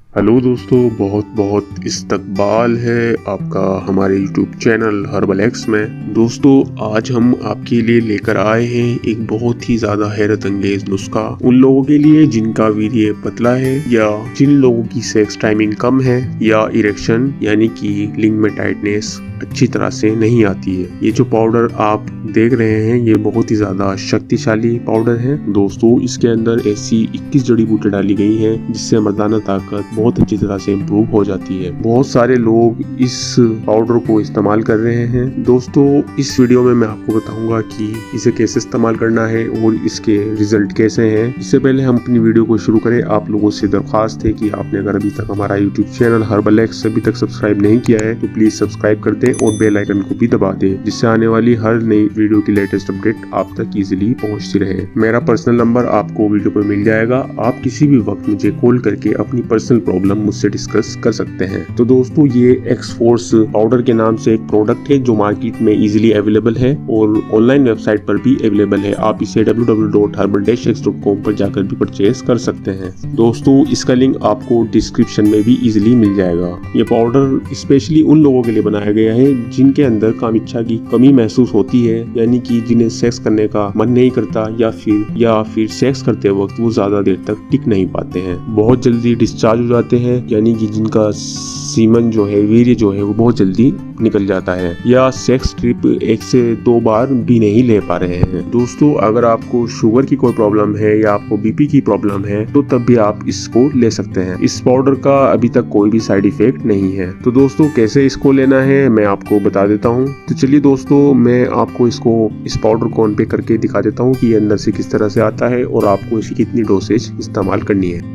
Hello दोस्तों, बहुत बहुत इस्तकबाल है आपका हमारे YouTube चैनल हर्बल एक्स में। दोस्तों, आज हम आपके लिए लेकर आए हैं एक बहुत ही ज़्यादा हैरत अंगेज नुस्खा उन लोगों के लिए जिनका वीर्य पतला है या जिन लोगों की सेक्स टाइमिंग कम है या इरेक्शन यानी कि लिंग में टाइटनेस अच्छी तरह से नहीं आती है। ये जो पाउडर आप देख रहे हैं ये बहुत ही ज्यादा शक्तिशाली पाउडर है। दोस्तों, इसके अंदर ऐसी 21 जड़ी बूटी डाली गई हैं जिससे मर्दाना ताकत बहुत अच्छी तरह से इम्प्रूव हो जाती है। बहुत सारे लोग इस पाउडर को इस्तेमाल कर रहे हैं। दोस्तों, इस वीडियो में मैं आपको बताऊंगा कि इसे कैसे इस्तेमाल करना है और इसके रिजल्ट कैसे हैं। इससे पहले हम अपनी वीडियो को शुरू करें, आप लोगों से दरख्वास्त है कि आपने अगर अभी तक हमारा यूट्यूब चैनल हर्बल एक्स अभी तक सब्सक्राइब नहीं किया है तो प्लीज सब्सक्राइब कर दें और बेल आइकन को भी दबा दें, जिससे आने वाली हर नई वीडियो की लेटेस्ट अपडेट आप तक इजीली पहुंचती रहे। मेरा पर्सनल नंबर आपको वीडियो पर मिल जाएगा। आप किसी भी वक्त मुझे कॉल करके अपनी पर्सनल प्रॉब्लम मुझसे डिस्कस कर सकते हैं। तो दोस्तों, ये एक्स फोर्स पाउडर के नाम से एक प्रोडक्ट है जो मार्केट में इजीली अवेलेबल है और ऑनलाइन वेबसाइट पर भी अवेलेबल है। आप इसे www.herbal-x.com पर जाकर भी परचेज कर सकते हैं। दोस्तों, इसका लिंक आपको डिस्क्रिप्शन में भी इजीली मिल जाएगा। ये पाउडर स्पेशली उन लोगों के लिए बनाया गया है जिनके अंदर काम इच्छा की कमी महसूस होती है, यानी कि जिन्हें सेक्स करने का मन नहीं करता या फिर सेक्स करते वक्त वो ज्यादा देर तक टिक नहीं पाते हैं, बहुत जल्दी डिस्चार्ज हो जाते हैं, यानी कि जिनका सीमन जो है, वीर्य जो है वो बहुत जल्दी निकल जाता है, या सेक्स ट्रिप 1 से 2 बार भी नहीं ले पा रहे हैं। दोस्तों, अगर आपको शुगर की कोई प्रॉब्लम है या आपको बीपी की प्रॉब्लम है तो तब भी आप इसको ले सकते हैं। इस पाउडर का अभी तक कोई भी साइड इफेक्ट नहीं है। तो दोस्तों, कैसे इसको लेना है मैं आपको बता देता हूँ। तो चलिए दोस्तों, मैं आपको इस पाउडर को ऑन पे करके दिखा देता हूँ कि ये अंदर से किस तरह से आता है और आपको इसकी कितनी डोसेज इस्तेमाल करनी है।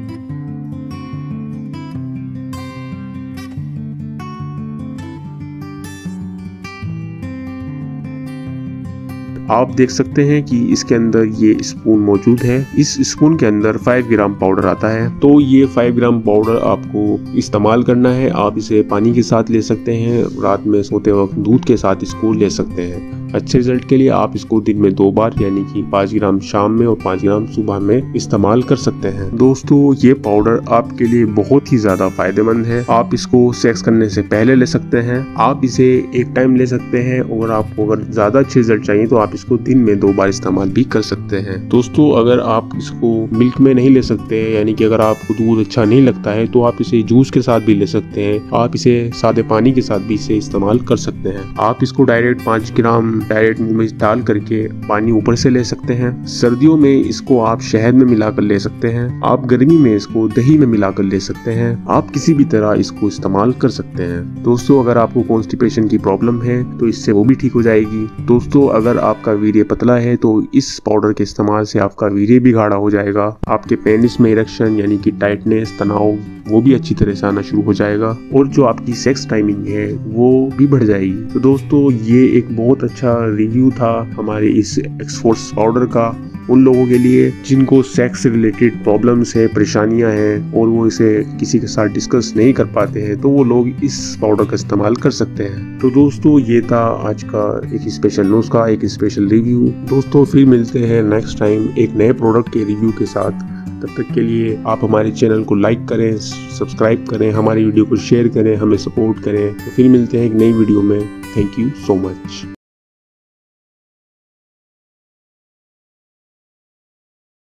आप देख सकते हैं कि इसके अंदर ये स्पून मौजूद है। इस स्पून के अंदर 5 ग्राम पाउडर आता है। तो ये 5 ग्राम पाउडर आपको इस्तेमाल करना है। आप इसे पानी के साथ ले सकते हैं, रात में सोते वक्त दूध के साथ इसको ले सकते हैं। अच्छे रिजल्ट के लिए आप इसको दिन में 2 बार यानी कि 5 ग्राम शाम में और 5 ग्राम सुबह में इस्तेमाल कर सकते हैं। दोस्तों, ये पाउडर आपके लिए बहुत ही ज्यादा फायदेमंद है। आप इसको सेक्स करने से पहले ले सकते हैं, आप इसे एक टाइम ले सकते हैं और आपको अगर ज्यादा अच्छे रिजल्ट चाहिए तो आप इसको दिन में 2 बार इस्तेमाल भी कर सकते हैं। दोस्तों, अगर आप इसको मिल्क में नहीं ले सकते, यानी कि अगर आपको दूध अच्छा नहीं लगता है तो आप इसे जूस के साथ भी ले सकते हैं। आप इसे सादे पानी के साथ भी इसे इस्तेमाल कर सकते हैं। आप इसको डायरेक्ट 5 ग्राम डायरेक्ट मुंह में डाल करके पानी ऊपर से ले सकते हैं। सर्दियों में इसको आप शहद में मिलाकर ले सकते हैं। आप गर्मी में इसको दही में मिलाकर ले सकते हैं। आप किसी भी तरह इसको इस्तेमाल कर सकते हैं। दोस्तों, अगर आपको कॉन्स्टिपेशन की प्रॉब्लम है तो इससे वो भी ठीक हो जाएगी। दोस्तों, अगर आपका वीर्य पतला है तो इस पाउडर के इस्तेमाल से आपका वीर्य भी गाढ़ा हो जाएगा। आपके पेनिस में इरेक्शन यानी कि टाइटनेस, तनाव वो भी अच्छी तरह से आना शुरू हो जाएगा और जो आपकी सेक्स टाइमिंग है वो भी बढ़ जाएगी। तो दोस्तों, ये एक बहुत अच्छा रिव्यू था हमारे इस एक्स फोर्स पाउडर का उन लोगों के लिए जिनको सेक्स से रिलेटेड प्रॉब्लम्स है, परेशानियां हैं और वो इसे किसी के साथ डिस्कस नहीं कर पाते हैं, तो वो लोग इस पाउडर का इस्तेमाल कर सकते हैं। तो दोस्तों, ये था आज का एक स्पेशल नुस्खा, एक स्पेशल रिव्यू। दोस्तों, फिर मिलते हैं नेक्स्ट टाइम एक नए प्रोडक्ट के रिव्यू के साथ। तब तक के लिए आप हमारे चैनल को लाइक करें, सब्सक्राइब करें, हमारी वीडियो को शेयर करें, हमें सपोर्ट करें। तो फिर मिलते हैं एक नई वीडियो में। Thank you so much.